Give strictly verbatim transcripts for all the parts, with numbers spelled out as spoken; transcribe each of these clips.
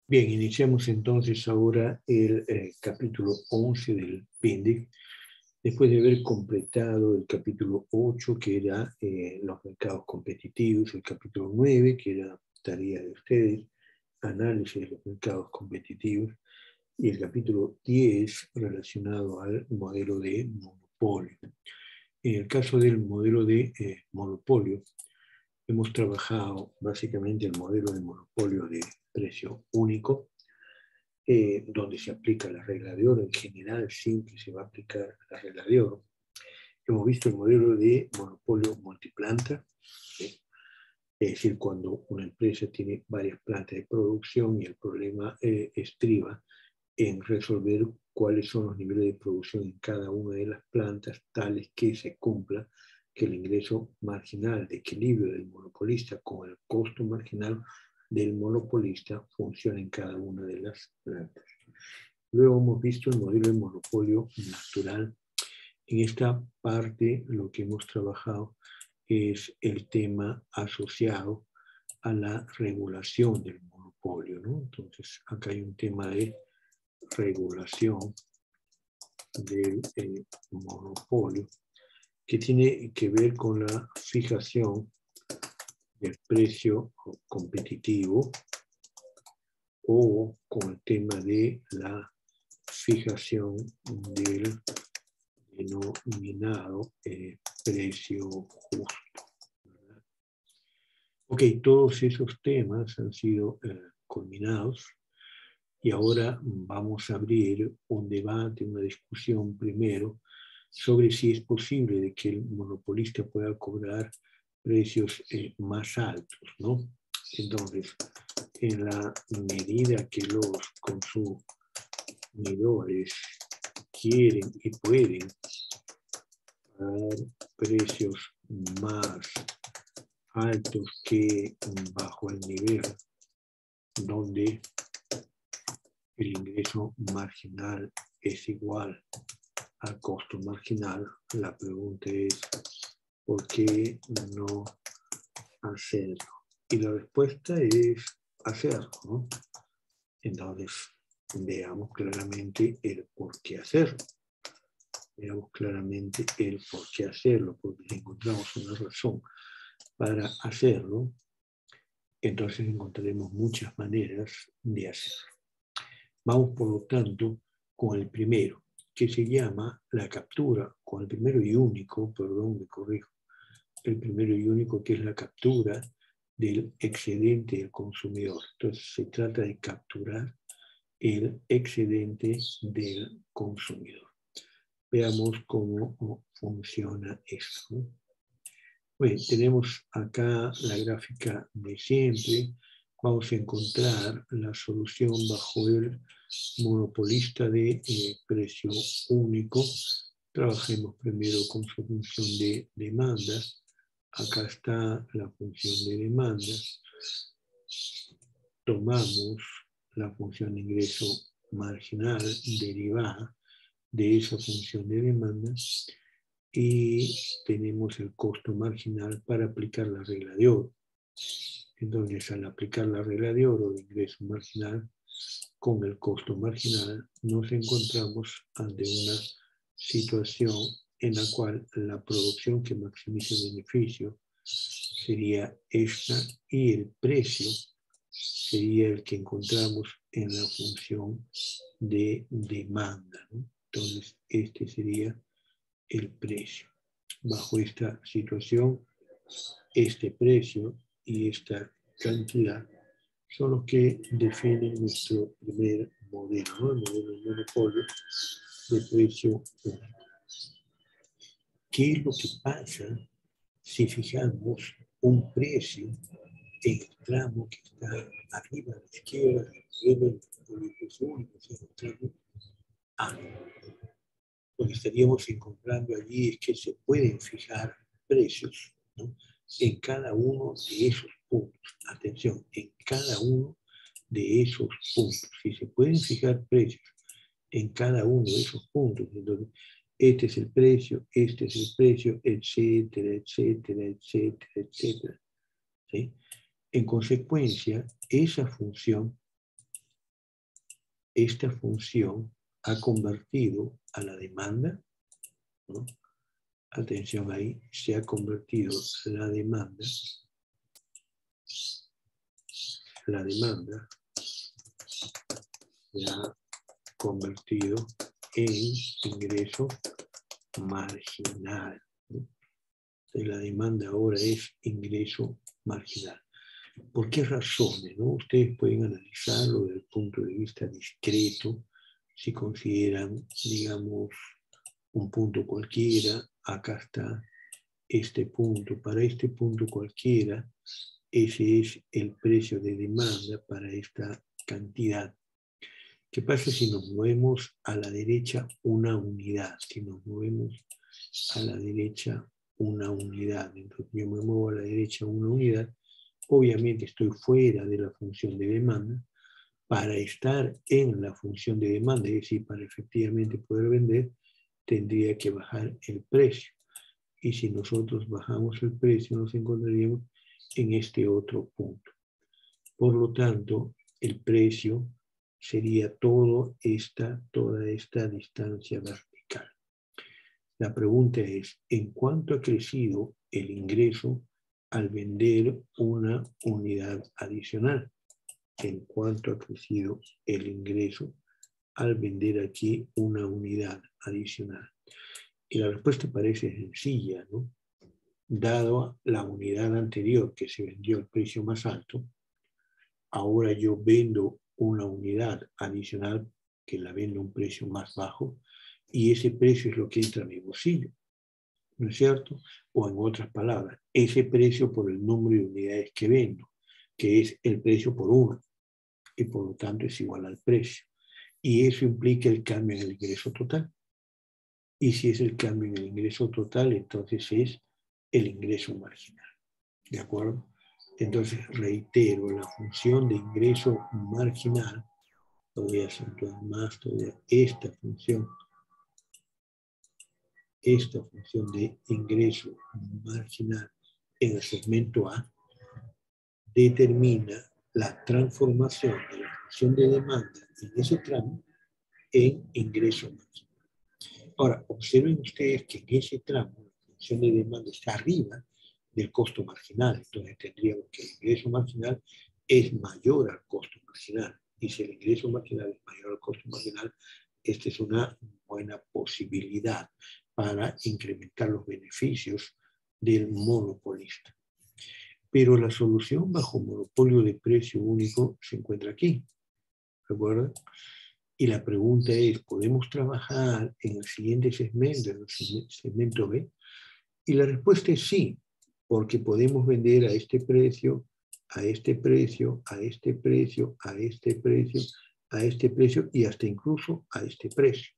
Bien, iniciamos entonces ahora el eh, capítulo once del Pendex, después de haber completado el capítulo ocho, que era eh, los mercados competitivos, el capítulo nueve, que era tarea de ustedes, análisis de los mercados competitivos, y el capítulo diez relacionado al modelo de monopolio. En el caso del modelo de eh, monopolio, hemos trabajado básicamente el modelo de monopolio de precio único, eh, donde se aplica la regla de oro. En general siempre se va a aplicar la regla de oro. Hemos visto el modelo de monopolio multiplanta, ¿sí? Es decir, cuando una empresa tiene varias plantas de producción y el problema eh, estriba en resolver cuáles son los niveles de producción en cada una de las plantas, tales que se cumpla que el ingreso marginal de equilibrio del monopolista con el costo marginal del monopolista funcione en cada una de las plantas. Luego hemos visto el modelo de monopolio natural. En esta parte lo que hemos trabajado es el tema asociado a la regulación del monopolio, ¿no? Entonces, acá hay un tema de regulación del eh, monopolio que tiene que ver con la fijación del precio competitivo o con el tema de la fijación del denominado eh, precio justo. ¿Verdad? Ok, todos esos temas han sido eh, culminados y ahora vamos a abrir un debate, una discusión primero sobre si es posible de que el monopolista pueda cobrar precios eh, más altos, ¿no? Entonces, en la medida que los consumidores quieren y pueden pagar precios más altos que bajo el nivel donde el ingreso marginal es igual al costo marginal, la pregunta es ¿por qué no hacerlo? Y la respuesta es hacerlo, ¿no? Entonces, veamos claramente el por qué hacerlo. Veamos claramente el por qué hacerlo, porque si encontramos una razón para hacerlo, entonces encontraremos muchas maneras de hacerlo. Vamos, por lo tanto, con el primero, que se llama la captura, con el primero y único, perdón, me corrijo, el primero y único que es la captura del excedente del consumidor. Entonces se trata de capturar el excedente del consumidor. Veamos cómo funciona esto. Bueno, tenemos acá la gráfica de siempre. Vamos a encontrar la solución bajo el monopolista de eh, precio único. Trabajemos primero con su función de demanda. Acá está la función de demanda. Tomamos la función de ingreso marginal derivada de esa función de demanda y tenemos el costo marginal para aplicar la regla de oro. Entonces, al aplicar la regla de oro de ingreso marginal con el costo marginal, nos encontramos ante una situación en la cual la producción que maximiza el beneficio sería esta y el precio sería el que encontramos en la función de demanda, ¿no? Entonces, este sería el precio. Bajo esta situación, este precio y esta cantidad son los que definen nuestro primer modelo, ¿no? El modelo de monopolio de precio único. ¿Qué es lo que pasa si fijamos un precio en el tramo que está arriba a la izquierda, del precio único, si es un tramo A? Lo que estaríamos encontrando allí es que se pueden fijar precios, ¿no?, en cada uno de esos puntos. Atención, en cada uno de esos puntos. Si se pueden fijar precios en cada uno de esos puntos, entonces este es el precio, este es el precio, etcétera, etcétera, etcétera, etcétera. ¿Sí? En consecuencia, esa función esta función ha convertido a la demanda, ¿no? Atención ahí, se ha convertido la demanda, la demanda se ha convertido en ingreso marginal, ¿no? La demanda ahora es ingreso marginal. ¿Por qué razones, no? Ustedes pueden analizarlo desde el punto de vista discreto, si consideran, digamos, un punto cualquiera, acá está este punto, para este punto cualquiera, ese es el precio de demanda para esta cantidad. ¿Qué pasa si nos movemos a la derecha una unidad? Si nos movemos a la derecha una unidad, entonces yo me muevo a la derecha una unidad, obviamente estoy fuera de la función de demanda. Para estar en la función de demanda, es decir, para efectivamente poder vender, tendría que bajar el precio. Y si nosotros bajamos el precio, nos encontraríamos en este otro punto. Por lo tanto, el precio sería todo esta, toda esta distancia vertical. La pregunta es, ¿en cuánto ha crecido el ingreso al vender una unidad adicional? ¿En cuánto ha crecido el ingreso al vender aquí una unidad adicional? Y la respuesta parece sencilla, ¿no? Dado la unidad anterior que se vendió al precio más alto, ahora yo vendo una unidad adicional que la vendo a un precio más bajo y ese precio es lo que entra a mi bolsillo, ¿no es cierto? O en otras palabras, ese precio por el número de unidades que vendo, que es el precio por uno, y por lo tanto es igual al precio. Y eso implica el cambio en el ingreso total. Y si es el cambio en el ingreso total, entonces es el ingreso marginal. ¿De acuerdo? Entonces, reitero, la función de ingreso marginal, lo voy a acentuar más todavía, esta función, esta función de ingreso marginal en el segmento A, determina la transformación de la función de demanda en ese tramo en ingreso marginal. Ahora, observen ustedes que en ese tramo la función de demanda está arriba del costo marginal, entonces tendríamos que el ingreso marginal es mayor al costo marginal, y si el ingreso marginal es mayor al costo marginal, esta es una buena posibilidad para incrementar los beneficios del monopolista. Pero la solución bajo monopolio de precio único se encuentra aquí, ¿recuerdan? Y la pregunta es, ¿podemos trabajar en el siguiente segmento, en el segmento B? Y la respuesta es sí, porque podemos vender a este precio, a este precio, a este precio, a este precio, a este precio y hasta incluso a este precio.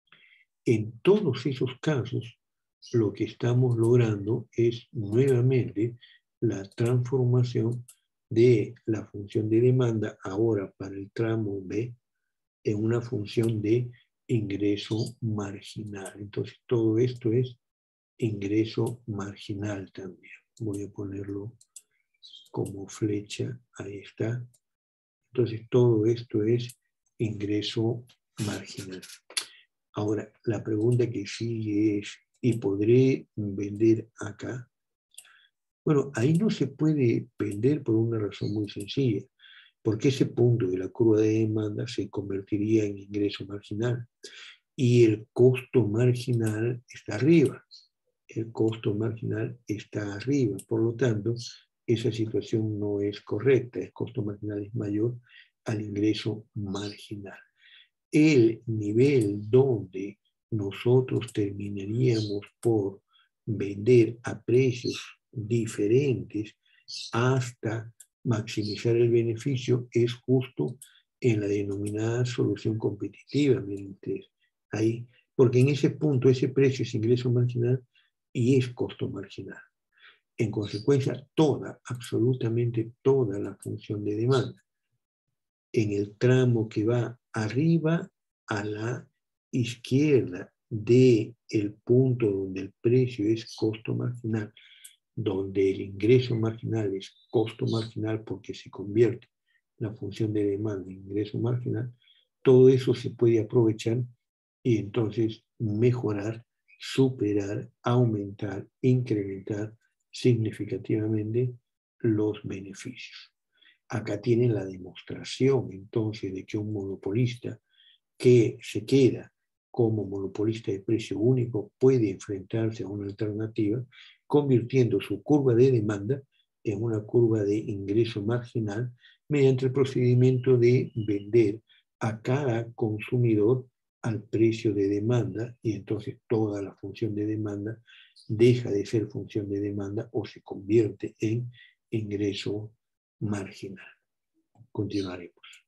En todos esos casos, lo que estamos logrando es nuevamente la transformación de la función de demanda ahora para el tramo B en una función de ingreso marginal. Entonces, todo esto es ingreso marginal también. Voy a ponerlo como flecha, ahí está. Entonces, todo esto es ingreso marginal. Ahora, la pregunta que sigue es, ¿y podré vender acá? Bueno, ahí no se puede vender por una razón muy sencilla, porque ese punto de la curva de demanda se convertiría en ingreso marginal y el costo marginal está arriba. El costo marginal está arriba, por lo tanto, esa situación no es correcta. El costo marginal es mayor al ingreso marginal. El nivel donde nosotros terminaríamos por vender a precios diferentes hasta maximizar el beneficio es justo en la denominada solución competitiva, miren ustedes, ahí, porque en ese punto ese precio es ingreso marginal y es costo marginal. En consecuencia, toda, absolutamente toda la función de demanda en el tramo que va arriba a la izquierda del punto donde el precio es costo marginal, donde el ingreso marginal es costo marginal porque se convierte la función de demanda en ingreso marginal, todo eso se puede aprovechar y entonces mejorar, superar, aumentar, incrementar significativamente los beneficios. Acá tienen la demostración entonces de que un monopolista que se queda como monopolista de precio único puede enfrentarse a una alternativa, convirtiendo su curva de demanda en una curva de ingreso marginal mediante el procedimiento de vender a cada consumidor al precio de demanda, y entonces toda la función de demanda deja de ser función de demanda o se convierte en ingreso marginal. Continuaremos.